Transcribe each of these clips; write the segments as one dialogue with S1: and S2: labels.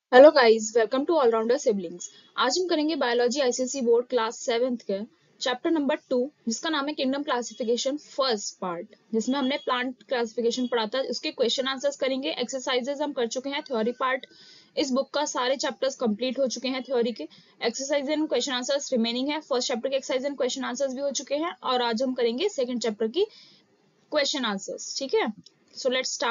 S1: Hello guys, welcome to allrounder siblings. आज हम करेंगे biology ICSE board class 7th के चैप्टर नंबर 2, जिसका नाम है किंगडम क्लासिफिकेशन फर्स्ट पार्ट, जिसमें हमने प्लांट क्लासिफिकेशन पढ़ा था। उसके क्वेश्चन आंसर्स करेंगे, एक्सरसाइजेस हम कर चुके हैं। थ्योरी पार्ट इस बुक का सारे चैप्टर्स कंप्लीट हो चुके हैं थ्योरी के। Exercise and question answers remaining है। फर्स्ट चैप्टर के एक्सरसाइज एंड क्वेश्चन आंसर्स भी हो चुके हैं और आज हम करेंगे सेकेंड चैप्टर की क्वेश्चन आंसर्स। ठीक है, सो लेट्स स्टार्ट,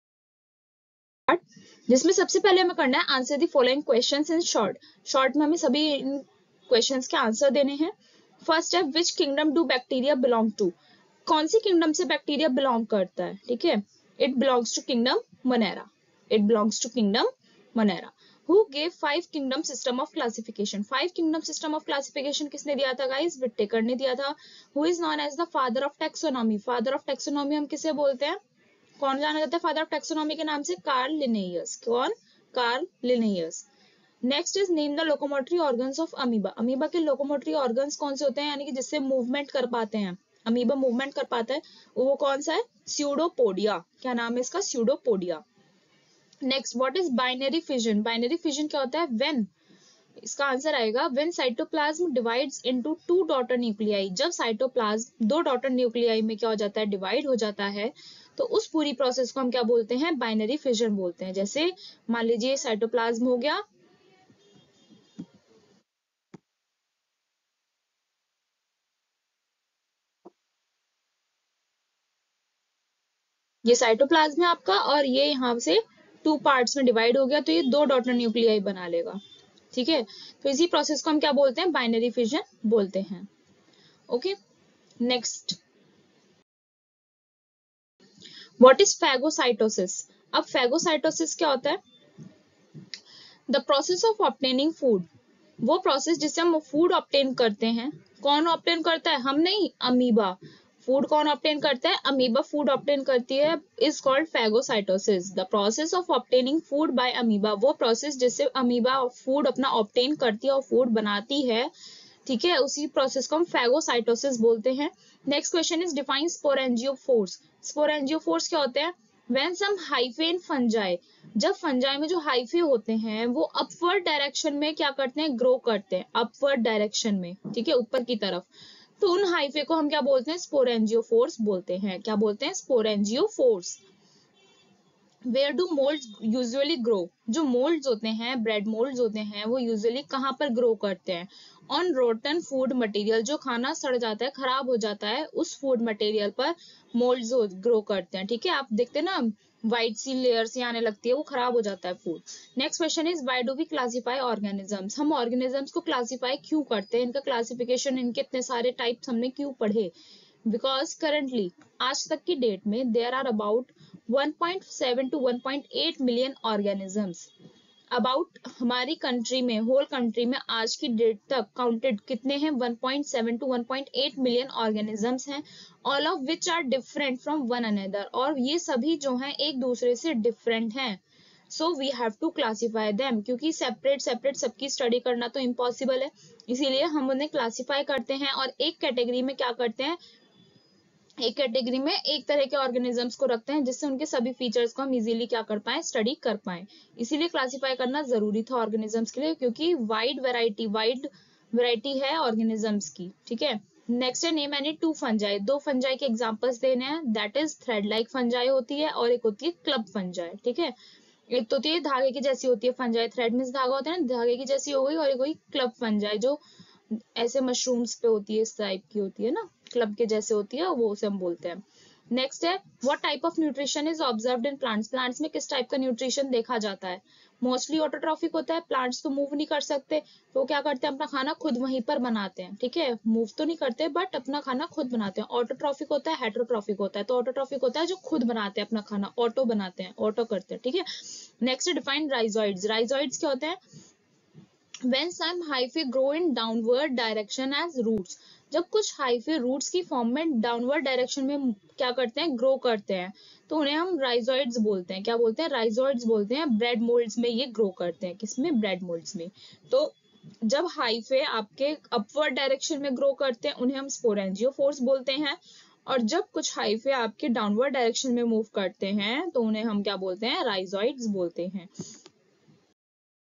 S1: जिसमें सबसे पहले हमें करना है answer the following questions in short. Short में हमें सभी क्वेश्चंस के आंसर देने हैं। फर्स्ट है, which kingdom do bacteria belong to? कौन सी किंगडम से बैक्टीरिया बिलोंग करता है? ठीक है, it belongs to kingdom monera. It belongs to kingdom monera. Who gave 5 kingdom system of classification? 5 kingdom system of classification किसने दिया था गाइस? विटेकर ने दिया था। Who is known as the father of taxonomy? Father of taxonomy हम किसे बोलते हैं? कौन जाना जाता है फादर ऑफ टेक्सोनॉमी के नाम से? Carl Linnaeus. कौन? Carl Linnaeus. Next is name the locomotory organs of amoeba. Amoeba के लोकोमोटरी ऑर्गन्स कौन से होते हैं, यानी कि जिससे मूवमेंट कर पाते हैं, अमीबा मूवमेंट कर पाता है, वो कौन सा है? स्यूडोपोडिया। क्या नाम है इसका? Pseudopodia. Next, what is binary fission? Binary fission क्या होता है? व्हेन, इसका आंसर आएगा when cytoplasm divides into 2 daughter nuclei. जब साइटोप्लाज्म 2 डॉटर न्यूक्लियाई में क्या हो जाता है? डिवाइड हो जाता है, तो उस पूरी प्रोसेस को हम क्या बोलते हैं? बाइनरी फिजन बोलते हैं। जैसे मान लीजिए साइटोप्लाज्म हो गया, ये साइटोप्लाज्म है आपका और ये यहाँ से 2 पार्ट्स में डिवाइड हो गया, तो ये 2 डॉटर न्यूक्लियाई बना लेगा। ठीक है, तो इसी प्रोसेस को हम क्या बोलते हैं? बाइनरी फिजन बोलते हैं। Okay, next, what is phagocytosis? अब फैगोसाइटोसिस क्या होता है? The process of obtaining food. वो प्रोसेस जिससे हम फूड ऑब्टेन करते हैं। कौन ऑब्टेन करता है? हम नहीं, अमीबा। फूड कौन ऑब्टेन करता है? अमीबा फूड ऑब्टेन करती है, is called phagocytosis. The process of obtaining food by amoeba, वो प्रोसेस जिससे अमीबा फूड अपना ऑब्टेन करती है और फूड बनाती है। ठीक है, उसी प्रोसेस को हम फैगोसाइटोसिस बोलते हैं। Next question is define sporangiophores. Sporangiophores क्या होते हैं? When some hyphae in fungi, जब फंजाई में जो हाइफे होते हैं वो अपवर्ड डायरेक्शन में क्या करते हैं? ग्रो करते हैं, अपवर्ड डायरेक्शन में। ठीक है, ऊपर की तरफ, तो उन हाइफे को हम क्या बोलते हैं? स्पोरेंजियोफोर्स बोलते हैं। क्या बोलते हैं? Sporangiophores. Where do moulds usually grow? जो मोल्ड्स होते हैं, ब्रेड मोल्ड्स होते हैं, वो यूजुअली कहाँ पर ग्रो करते हैं? ऑन रोटन फूड मटेरियल, जो खाना सड़ जाता है, खराब हो जाता है, उस फूड मटेरियल पर मोल्ड्स ग्रो करते हैं। ठीक है, आप देखते हैं ना, व्हाइट सी लेयर सी आने लगती है, वो खराब हो जाता है food. Next question is why do we classify organisms? हम ऑर्गेनिजम्स को क्लासिफाई क्यों करते हैं? इनका क्लासिफिकेशन, इनके इतने सारे टाइप्स हमने क्यों पढ़े? बिकॉज करंटली, आज तक की डेट में, there are about 1.7 to 1.8 million organisms. About हमारी कंट्री में, होल कंट्री में आज की डेट तक काउंटेड कितने हैं? 1.7 to 1.8 मिलियन ऑर्गेनिजम्स हैं। All of which are different from one another, और ये सभी जो हैं एक दूसरे से डिफरेंट हैं। So we have to classify them, क्योंकि सेपरेट सेपरेट सबकी स्टडी करना तो इम्पॉसिबल है, इसीलिए हम उन्हें क्लासीफाई करते हैं और एक कैटेगरी में क्या करते हैं? एक कैटेगरी में एक तरह के ऑर्गेनिजम्स को रखते हैं, जिससे उनके सभी फीचर्स को हम इजीली क्या कर पाए? स्टडी कर पाए। इसीलिए क्लासिफाई करना जरूरी था ऑर्गेनिजम्स के लिए, क्योंकि वाइड वैरायटी है ऑर्गेनिजम्स की। ठीक है, नेक्स्ट है नेम एनी 2 फंजाई। 2 फंजाई के एग्जांपल्स देने हैं। That is thread like fungi होती है और एक होती है क्लब फंजाई। ठीक है, एक तो होती है धागे की जैसी होती है फंजाई, थ्रेड मींस धागा होता है ना, धागे की जैसी हो गई, और एक हुई क्लब फंजाई, जो ऐसे मशरूम्स पे होती है, इस टाइप की होती है ना, क्लब के जैसे होती है, वो उसे हम बोलते हैं। नेक्स्ट है, what type of nutrition is observed in plants? Plants में किस टाइप का न्यूट्रिशन देखा जाता है? मोस्टली ऑटोट्रॉफिक होता है। प्लांट्स तो मूव नहीं कर सकते, तो क्या करते हैं? अपना खाना खुद वहीं पर बनाते हैं। ठीक है, मूव तो नहीं करते बट अपना खाना खुद बनाते हैं। ऑटोट्रॉफिक होता है, हेटरोट्रॉफिक होता है। तो ऑटोट्रॉफिक होता है जो खुद बनाते हैं अपना खाना, ऑटो बनाते हैं, ऑटो करते हैं। ठीक है, नेक्स्ट डिफाइन राइजोइड्स। राइजोइड्स क्या होते हैं? When some hyphae grow in downward direction as roots, जब कुछ हाइफे रूट्स की फॉर्म में डाउनवर्ड डायरेक्शन में क्या करते हैं? ग्रो करते हैं, तो उन्हें हम राइजोइड्स बोलते हैं। क्या बोलते हैं? राइजोइड्स बोलते हैं। ब्रेड मोल्ड्स में ये ग्रो करते हैं। किसमें? ब्रेड मोल्ड्स में। तो जब हाइफे आपके अपवर्ड डायरेक्शन में ग्रो करते हैं, उन्हें हम स्पोरेंजियोफोर्स बोलते हैं। और जब कुछ हाइफे आपके डाउनवर्ड डायरेक्शन में मूव करते हैं, तो उन्हें हम क्या बोलते हैं? राइजोइड्स बोलते हैं।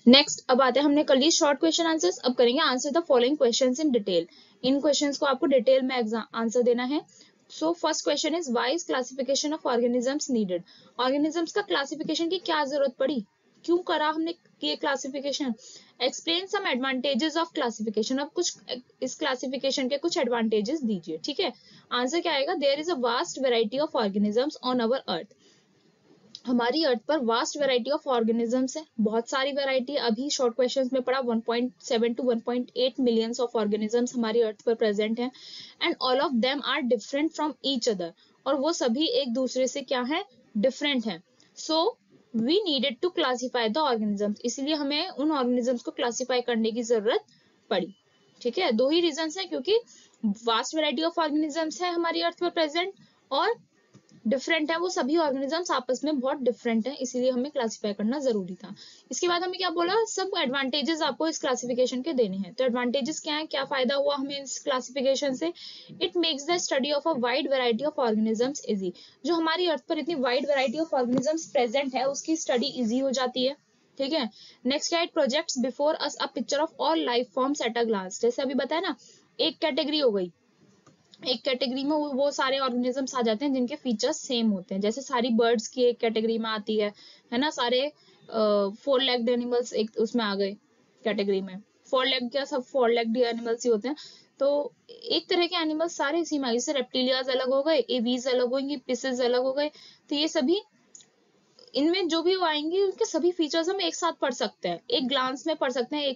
S1: नेक्स्ट अब आते हैं, हमने कर लिए शॉर्ट क्वेश्चन आंसर्स, अब करेंगे answer the following questions in detail. इन क्वेश्चंस को आपको डिटेल में आंसर देना है। So first question is why is classification of organisms needed. Organisms का क्लासिफिकेशन की क्या जरूरत पड़ी, क्यों करा हमने ये classification. Explain some advantages of classification. अब कुछ इस क्लासिफिकेशन के कुछ एडवांटेजेस दीजिए, ठीक है। आंसर क्या आएगा, there is a vast variety of organisms on our earth. हमारी अर्थ पर वास्ट वैरायटी ऑफ ऑर्गेनिजम्स है, बहुत सारी वैरायटी। अभी शॉर्ट क्वेश्चंस में पढ़ा 1.7 टू 1.8 मिलियंस ऑफ ऑर्गेनिजम्स हमारी अर्थ पर प्रेजेंट हैं, and all of them are different from each other. और वो सभी एक दूसरे से क्या है, डिफरेंट है। So we needed to classify the organisms, इसलिए हमें उन ऑर्गेनिजम्स को क्लासीफाई करने की जरूरत पड़ी, ठीक है। दो ही रीजंस है, क्योंकि वास्ट वैरायटी ऑफ ऑर्गेनिजम्स है हमारी अर्थ पर प्रेजेंट, और डिफरेंट है, वो सभी ऑर्गेनिजम्स आपस में बहुत डिफरेंट है, इसीलिए हमें क्लासिफाई करना जरूरी था। इसके बाद हमें क्या बोला, सब एडवांटेजेस आपको इस क्लासिफिकेशन के देने हैं। तो एडवांटेजेस क्या है, क्या फायदा हुआ हमें इस क्लासिफिकेशन से। It makes the study of a wide variety of organisms easy. जो हमारी अर्थ पर इतनी wide variety of organisms present है, उसकी स्टडी इजी हो जाती है, ठीक है। नेक्स्ट क्या, it projects before us a picture of all life forms at a glance. जैसे अभी बताया ना, एक कैटेगरी हो गई, एक कैटेगरी में वो सारे ऑर्गेनिजम्स आ जाते हैं जिनके फीचर्स सेम होते हैं। जैसे सारी बर्ड्स की एक कैटेगरी में आती है ना, सारे 4 लेग्ड एनिमल्स एक उसमें आ गए कैटेगरी में। 4 लेग क्या, सब 4 लेग्ड एनिमल्स ही होते हैं। तो एक तरह के एनिमल्स सारे इसी में आ गए, जैसे रेप्टिलियाज अलग हो गए, एवीज अलग होंगी, पिसेस अलग हो गए। तो ये सभी, इनमें जो भी वो आएंगे उनके सभी फीचर्स हम एक साथ पढ़ सकते हैं, एक ग्लांस में पढ़ सकते हैं,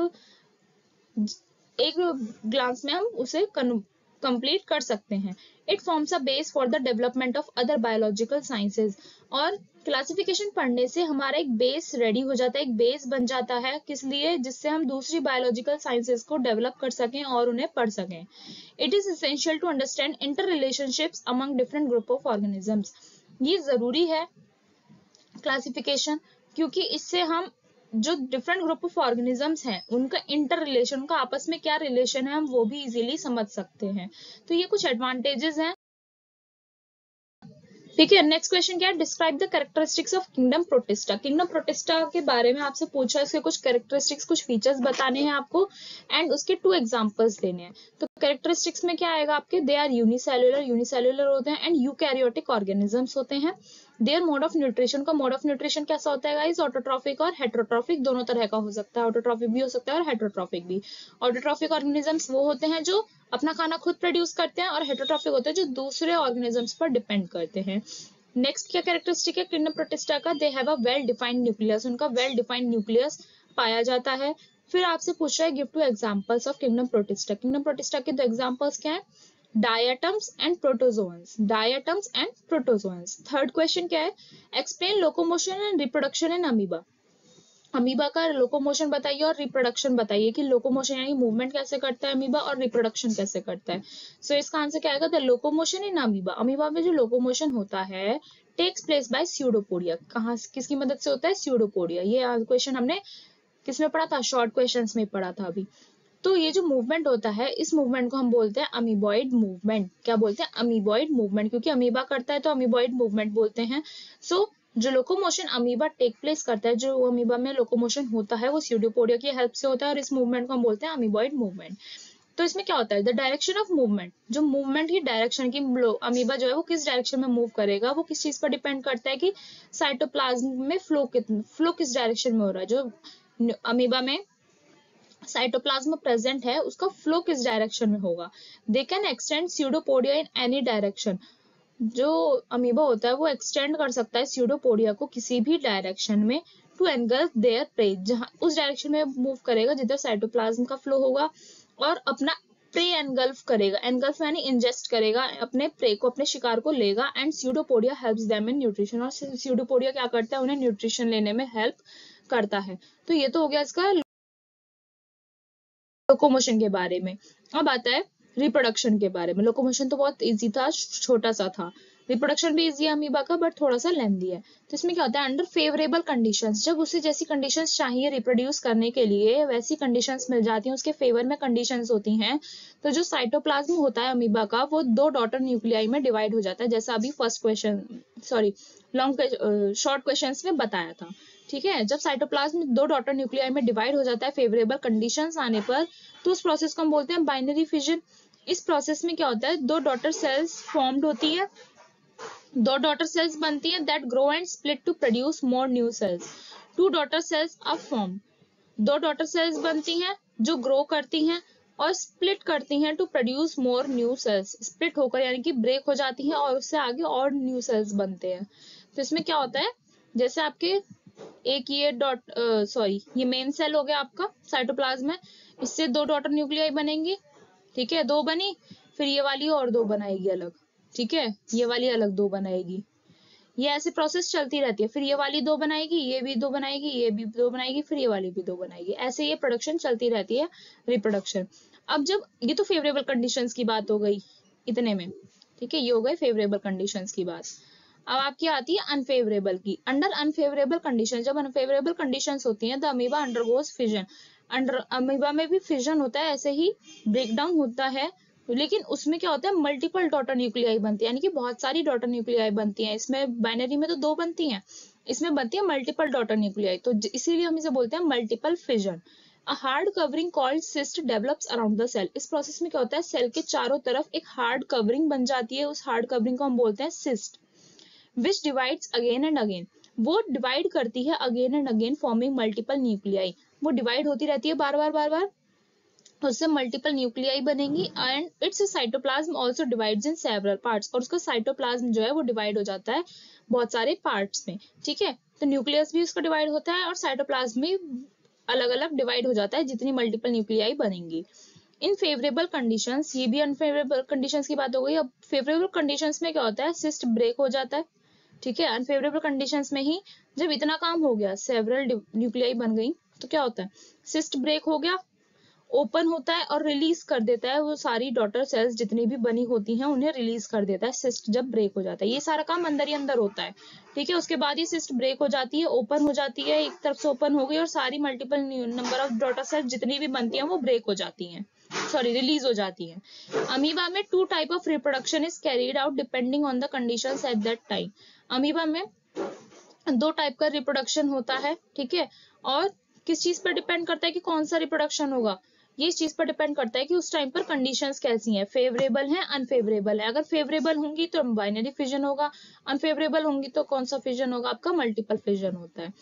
S1: एक ग्लांस में हम उसे कंप्लीट कर सकते हैं। It forms a base for the development of other biological sciences. और क्लासिफिकेशन पढ़ने से हमारा एक बेस रेडी हो जाता है, एक बेस बन जाता है, किस लिए, जिससे हम दूसरी बायोलॉजिकल साइंसेज को डेवलप कर सकें और उन्हें पढ़ सकें। It is essential to understand interrelationships among different group of organisms. ये जरूरी है क्लासिफिकेशन, क्योंकि इससे हम जो डिफरेंट ग्रुप ऑफ ऑर्गेनिजम्स हैं उनका इंटर रिलेशन, उनका आपस में क्या रिलेशन है, हम वो भी इजीली समझ सकते हैं। तो ये कुछ एडवांटेजेस हैं, ठीक है। नेक्स्ट क्वेश्चन क्या है, describe the characteristics of kingdom protista. Kingdom protista के बारे में आपसे पूछा, इसके कुछ कैरेक्टरिस्टिक्स, कुछ फीचर्स बताने हैं आपको, एंड उसके 2 एग्जांपल्स देने हैं। तो कैरेक्टरिस्टिक्स में क्या आएगा आपके, दे आर यूनिसेल्युलर होते हैं, एंड यूकैरियोटिक ऑर्गेनिजम्स होते हैं। देयर मोड ऑफ न्यूट्रिशन, का मोड ऑफ न्यूट्रिशन कैसा होता है गाइस, ऑटोट्रॉफिक और हेटेरोट्रॉफिक दोनों तरह का हो सकता है, ऑटोट्रॉफिक भी हो सकता है और हेटेरोट्रॉफिक भी। ऑटोट्रॉफिक ऑर्गेनिजम्स वो होते हैं जो अपना खाना खुद प्रोड्यूस करते हैं, और हेटेरोट्रॉफिक होते हैं जो दूसरे ऑर्गेनिजम्स पर डिपेंड करते हैं। नेक्स्ट क्या कैरेक्टरिस्टिक है किंगडम प्रोटिस्टा का, they have a well defined nucleus, उनका वेल डिफाइंड न्यूक्लियस पाया जाता है। फिर आपसे पूछ रहा है give 2 examples of kingdom protista. Kingdom protista के 2 एग्जांपल्स क्या है, diatoms and protozoans, diatoms and protozoans. Third question क्या है, explain locomotion and reproduction in amoeba. Amoeba का लोकोमोशन बताइए और रिप्रोडक्शन बताइए, कि लोकोमोशन यानी मूवमेंट कैसे करता है अमीबा, और रिप्रोडक्शन कैसे करता है। सो इसका आंसर क्या आएगा, the locomotion in amoeba, amoeba में जो लोकोमोशन होता है टेक्स प्लेस बाय स्यूडोपोडिया। कहाँ, किसकी मदद से होता है, स्यूडोपोडिया। ये क्वेश्चन हमने किसमें पढ़ा था, शॉर्ट क्वेश्चंस में पढ़ा था अभी। तो ये जो मूवमेंट होता है, इस मूवमेंट को हम बोलते हैं अमीबॉइड मूवमेंट। क्या बोलते हैं, अमीबॉइड मूवमेंट, क्योंकि अमीबा करता है तो अमीबॉइड मूवमेंट बोलते हैं। सो जो लोकोमोशन अमीबा टेक प्लेस करता है, जो अमीबा में लोकोमोशन होता है, वो स्यूडोपोडिया की हेल्प से होता है, और इस मूवमेंट को हम बोलते हैं अमीबॉइड मूवमेंट। तो इसमें क्या होता है, द डायरेक्शन ऑफ मूवमेंट, जो मूवमेंट की डायरेक्शन की, अमीबा जो है वो किस डायरेक्शन में मूव करेगा, वो किस चीज पर डिपेंड करता है, कि साइटोप्लाज्म में फ्लो किस डायरेक्शन में हो रहा है। जो अमीबा में साइटोप्लाज्म प्रेजेंट है उसका फ्लो किस डायरेक्शन में होगा। They can extend pseudopodia in any direction, जो अमीबा होता है वो एक्सटेंड कर सकता है स्यूडोपोडिया को किसी भी डायरेक्शन में, टू एंगल्फ देयर प्रे, जहां उस डायरेक्शन में मूव करेगा जिधर साइटोप्लाज्म का फ्लो होगा, और अपना प्रे एनगल्फ करेगा, एनगल्फ यानी इंजेस्ट करेगा, अपने प्रे को, अपने शिकार को लेगा, and pseudopodia helps them in nutrition, और स्यूडोपोडिया क्या करता है, उन्हें न्यूट्रिशन लेने में हेल्प करता है। तो ये तो हो गया इसका लोकोमोशन के बारे में। अब आता है रिप्रोडक्शन के बारे में। लोकोमोशन तो बहुत इजी था, छोटा सा था। रिप्रोडक्शन भी इजी है अमीबा का, बट थोड़ा सा लेंदी है। तो इसमें क्या होता है, अंडर फेवरेबल कंडीशंस, जब उसे जैसी कंडीशंस चाहिए रिप्रोड्यूस करने के लिए वैसी कंडीशंस मिल जाती हैं, उसके फेवर में कंडीशंस होती हैं, तो जो साइटोप्लाज्म होता है अमीबा का वो 2 डॉटर न्यूक्लियाई में डिवाइड हो जाता है, जैसा अभी first question sorry long short questions में बताया था। ठीक है, जब साइटोप्लाज्म 2 डॉटर न्यूक्लियाई में डिवाइड हो जाता है फेवरेबल कंडीशंस आने पर, तो उस प्रोसेस को हम बोलते हैं बाइनरी फिजन। इस प्रोसेस में क्या होता है, 2 डॉटर सेल्स फॉर्म्ड होती है, 2 डॉटर सेल्स बनती हैं that grow and split to produce more new cells. 2 daughter cells are form, 2 daughter cells बनती हैं जो ग्रो करती हैं और स्प्लिट करती हैं to produce more new cells. Split होकर यानी कि ब्रेक हो जाती हैं और उससे आगे और न्यू सेल्स बनते हैं। तो इसमें क्या होता है, जैसे आपके एक ये मेन सेल हो गया आपका साइटोप्लाज्म में, इससे 2 डॉटर न्यूक्लियाई बनेंगी। ठीक है, 2 बनी, फिर ये वाली और 2 बनाएगी अलग। ठीक है, ये वाली अलग 2 बनाएगी। ये ऐसे प्रोसेस चलती रहती है, फिर ये वाली 2 बनाएगी, ये भी 2 बनाएगी, ये भी 2 बनाएगी, फिर ये वाली भी 2 बनाएगी, ऐसे ये प्रोडक्शन चलती रहती है, रिप्रोडक्शन। अब जब ये तो फेवरेबल कंडीशंस की बात हो गई इतने में, ठीक है, ये हो गए फेवरेबल कंडीशंस की बात। अब आपकी आती है अनफेवरेबल की। अंडर अनफेवरेबल कंडीशन, जब अनफेवरेबल कंडीशंस होती हैं, the amoeba undergoes fission. Under amoeba में भी फिजन होता है, ऐसे ही ब्रेकडाउन होता है, लेकिन उसमें क्या होता है, मल्टीपल डॉटर न्यूक्लियाई बनती है, यानी कि बहुत सारी डॉटर न्यूक्लियाई बनती हैं। इसमें बाइनरी में तो 2 बनती हैं, इसमें बनती है मल्टीपल डॉटर न्यूक्लियाई, तो इसीलिए हम इसे बोलते हैं multiple fission. A hard covering called cyst develops around the cell. इस प्रोसेस में क्या होता है, सेल के चारों तरफ एक हार्ड कवरिंग बन जाती है, उस हार्ड कवरिंग को हम बोलते हैं cyst, which divides again and again. वो डिवाइड करती है again and again, forming multiple nuclei. वो डिवाइड होती रहती है बार बार बार बार, उससे मल्टीपल न्यूक्लियाई बनेंगी, and its cytoplasm also divides in several parts. और उसका साइटोप्लाज्म जो है वो डिवाइड हो जाता है बहुत सारे पार्ट्स में। ठीक है, तो न्यूक्लियस भी उसका डिवाइड होता है और साइटोप्लाज्म भी अलग अलग डिवाइड हो जाता है जितनी मल्टीपल न्यूक्लियाई बनेंगी। इन फेवरेबल कंडीशंस, ये भी अनफेवरेबल कंडीशंस की बात हो गई। अब फेवरेबल कंडीशंस में क्या होता है, सिस्ट ब्रेक हो जाता है। ठीक है, अनफेवरेबल कंडीशंस में ही जब इतना काम हो गया, सेवरल न्यूक्लियाई बन गई, तो क्या होता है, सिस्ट ब्रेक हो गया, ओपन होता है और रिलीज कर देता है वो सारी डॉटर सेल्स जितनी भी बनी होती हैं, उन्हें रिलीज कर देता है सिस्ट जब ब्रेक हो जाता है। ये सारा काम अंदर ही अंदर होता है। ठीक है, उसके बाद ये सिस्ट ब्रेक हो जाती है, ओपन हो जाती है, एक तरफ से ओपन हो गई और सारी multiple number of daughter cells जितनी भी बनती हैं वो ब्रेक हो जाती हैं, सॉरी रिलीज हो जाती हैं। अमीबा में 2 type of reproduction is carried out depending on the conditions at that time. Amoeba में 2 टाइप का रिप्रोडक्शन होता है। ठीक है, और किस चीज पर डिपेंड करता है कि कौन सा रिप्रोडक्शन होगा, ये इस चीज पर डिपेंड करता है कि उस टाइम पर कंडीशंस कैसी हैं, फेवरेबल है अनफेवरेबल है। अगर फेवरेबल होंगी तो बाइनरी फिजन होगा, अनफेवरेबल होंगी तो कौन सा फिजन होगा, आपका मल्टीपल फिजन होता है।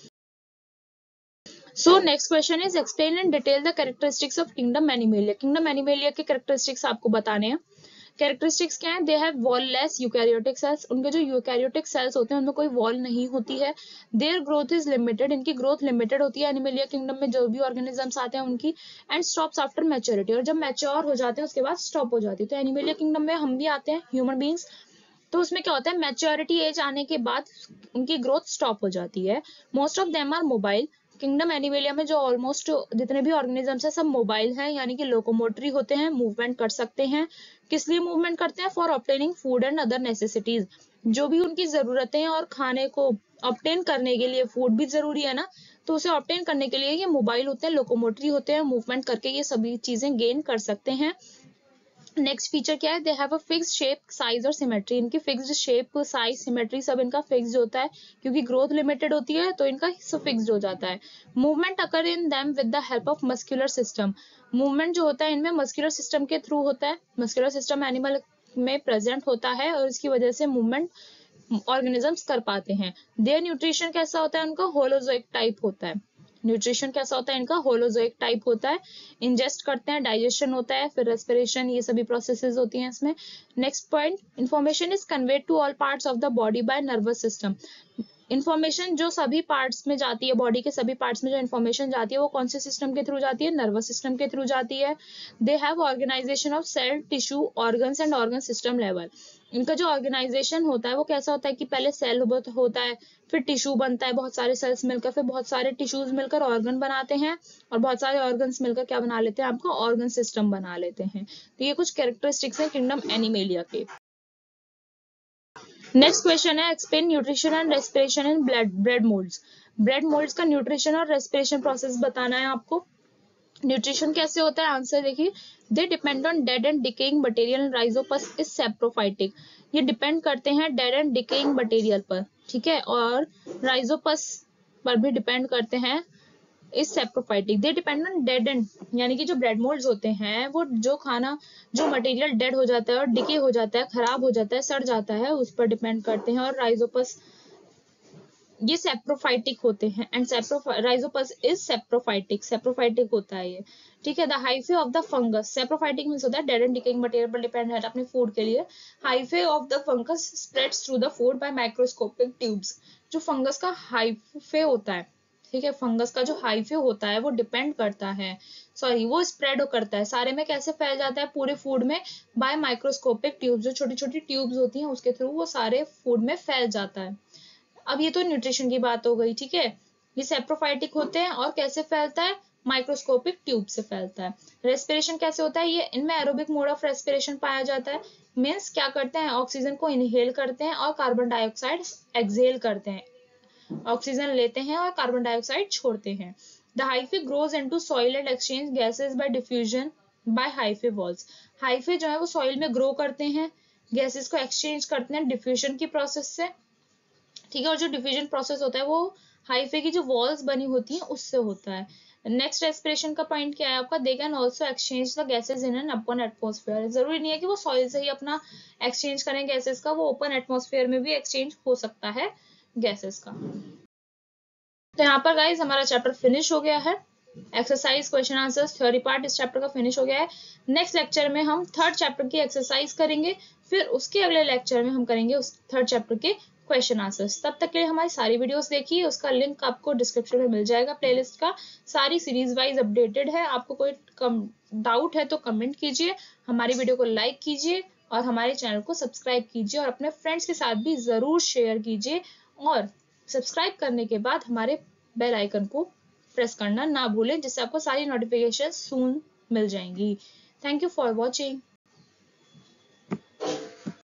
S1: So next question is explain in detail the characteristics of kingdom animalia. Kingdom animalia के कैरेक्टरिस्टिक्स आपको बताने हैं। कैरेक्टरिस्टिक्स क्या है, they have wall less eukaryotic cells. उनके जो यूकैरियोटिक सेल्स होते हैं उनमें कोई वॉल नहीं होती है। देयर ग्रोथ इज लिमिटेड, इनकी ग्रोथ लिमिटेड होती है एनिमेलिया किंगडम में जो भी ऑर्गेनिजम्स आते हैं उनकी, एंड स्टॉप्स आफ्टर मैच्योरिटी, और जब मैच्योर हो जाते हैं उसके बाद स्टॉप हो जाती है। तो एनिमेलिया किंगडम में हम भी आते हैं, ह्यूमन बींग्स, तो उसमें क्या होता है, मैच्योरिटी एज आने के बाद उनकी ग्रोथ स्टॉप हो जाती है। Most of them are mobile. Kingdom animalia में जो ऑलमोस्ट जितने भी ऑर्गेनिजम्स हैं सब मोबाइल हैं, यानी कि लोकोमोटरी होते हैं, मूवमेंट कर सकते हैं। किस लिए मूवमेंट करते हैं, for obtaining food and other necessities, जो भी उनकी जरूरतें और खाने को ऑब्टेन करने के लिए, फूड भी जरूरी है ना, तो उसे ऑब्टेन करने के लिए ये मोबाइल होते हैं, लोकोमोटरी होते हैं, मूवमेंट करके ये सभी चीजें गेन कर सकते हैं। नेक्स्ट फीचर क्या है, they have a fixed shape, size और सिमेट्री। इनकी फिक्स्ड शेप, साइज, सिमेट्री सब इनका फिक्स्ड होता है, क्योंकि ग्रोथ लिमिटेड होती है तो इनका सब फिक्स्ड हो जाता है। Movement occur in them with the help of muscular system. Movement जो होता है इनमें मस्कुलर सिस्टम के थ्रू होता है। मस्कुलर सिस्टम एनिमल में प्रेजेंट होता है और इसकी वजह से मूवमेंट ऑर्गेनिजम्स कर पाते हैं। देयर न्यूट्रिशन कैसा होता है उनका, होलोजोइक टाइप होता है। न्यूट्रिशन कैसा होता है इनका, होलोजोइक टाइप होता है। इंजेस्ट करते हैं, डाइजेशन होता है, फिर रेस्पिरेशन, ये सभी प्रोसेसेस होती हैं इसमें। Next point, information is conveyed to all parts of the body by nervous system. Information जो सभी पार्ट्स में जाती है, बॉडी के सभी पार्ट्स में जो इन्फॉर्मेशन जाती है वो कौन से सिस्टम के थ्रू जाती है, नर्वस सिस्टम के थ्रू जाती है। They have organisation of cell, tissue, organs and organ system level. इनका जो ऑर्गेनाइजेशन होता है वो कैसा होता है कि पहले सेल होता है, फिर टिश्यू बनता है, बहुत सारे सेल्स मिलकर, फिर बहुत सारे टिश्यूज मिलकर ऑर्गन बनाते हैं, और बहुत सारे ऑर्गन्स मिलकर क्या बना लेते हैं, आपको ऑर्गन सिस्टम बना लेते हैं। तो ये कुछ कैरेक्टरिस्टिक्स हैं किंगडम एनिमेलिया के। नेक्स्ट क्वेश्चन है explain nutrition and respiration in bread moulds. Bread moulds का न्यूट्रिशन और रेस्पिरेशन प्रोसेस बताना है आपको। न्यूट्रिशन कैसे होता है, आंसर देखिए, they depend on dead and decaying material, rhizopus is saprophytic. ये डिपेंड करते हैं डेड एंड डिकेइंग मटेरियल पर, ठीक है, और राइजोपस पर भी डिपेंड करते हैं, is saprophytic. They depend on dead and, यानी कि जो ब्रेड मोल्ड्स होते हैं वो जो खाना, जो मटेरियल डेड हो जाता है और डिके हो जाता है, खराब हो जाता है, सड़ जाता है, उस पर डिपेंड करते हैं। और राइजोपस ये सेप्रोफाइटिक होते हैं एंड राइजोपस इज सेप्रोफाइटिक होता है ये, ठीक है। The hyphae of the fungus, saprophytic means होता है डेड एंड डिकेइंग मटेरियल पर डिपेंड है अपने फूड के लिए। Hyphae of the fungus spreads through the food by microscopic tubes. जो फंगस का हाइफे होता है, ठीक है, फंगस का जो हाइफे होता है वो डिपेंड करता है, सॉरी, वो स्प्रेड करता है सारे में, कैसे फैल जाता है पूरे फूड में, बाय माइक्रोस्कोपिक ट्यूब्स, जो छोटी छोटी ट्यूब्स होती हैं उसके थ्रू वो सारे फूड में फैल जाता है। अब ये तो न्यूट्रिशन की बात हो गई, ठीक है। ये सेप्रोफाइटिक होते हैं और कैसे फैलता है, माइक्रोस्कोपिक ट्यूब से फैलता है। रेस्पिरेशन कैसे होता है, ये इनमें एरोबिक मोड ऑफ रेस्पिरेशन पाया जाता है, मीन्स क्या करते हैं, ऑक्सीजन को इनहेल करते हैं और कार्बन डाइऑक्साइड एक्सहेल करते हैं, ऑक्सीजन लेते हैं और कार्बन डाइऑक्साइड छोड़ते हैं। The hyphae grows into soil and exchange gases by diffusion by hyphae walls. Hyphae जो है वो सॉइल में ग्रो करते हैं, गैसेस को एक्सचेंज करते हैं डिफ्यूजन की प्रोसेस से, ठीक है। और जो डिफ्यूजन प्रोसेस होता है वो हाइफे की जो वॉल्स बनी होती हैं उससे होता है। नेक्स्ट रेस्पिरेशन का पॉइंट क्या है आपका, they can also exchange the gases in an open atmosphere. जरूरी नहीं है कि वो सॉइल से ही अपना एक्सचेंज करें गैसेस का, वो ओपन एटमॉस्फेयर में भी एक्सचेंज हो सकता है गैसेस का। तो यहाँ पर गाइज हमारा चैप्टर फिनिश हो गया है, exercise question answers theory part इस चैप्टर का फिनिश हो गया है। नेक्स्ट लेक्चर में हम थर्ड चैप्टर की एक्सरसाइज करेंगे, फिर उसके अगले लेक्चर में हम करेंगे उस थर्ड चैप्टर के क्वेश्चन आंसर्स। तब तक के लिए हमारी सारी वीडियोस देखिए, उसका लिंक आपको डिस्क्रिप्शन में मिल जाएगा प्लेलिस्ट का, सारी सीरीज वाइज अपडेटेड है। आपको कोई डाउट है तो कमेंट कीजिए, हमारी वीडियो को लाइक कीजिए और हमारे चैनल को सब्सक्राइब कीजिए और अपने फ्रेंड्स के साथ भी जरूर शेयर कीजिए। और सब्सक्राइब करने के बाद हमारे बेल आइकन को प्रेस करना ना भूलें, जिससे आपको सारी नोटिफिकेशन सून मिल जाएंगी। Thank you for watching.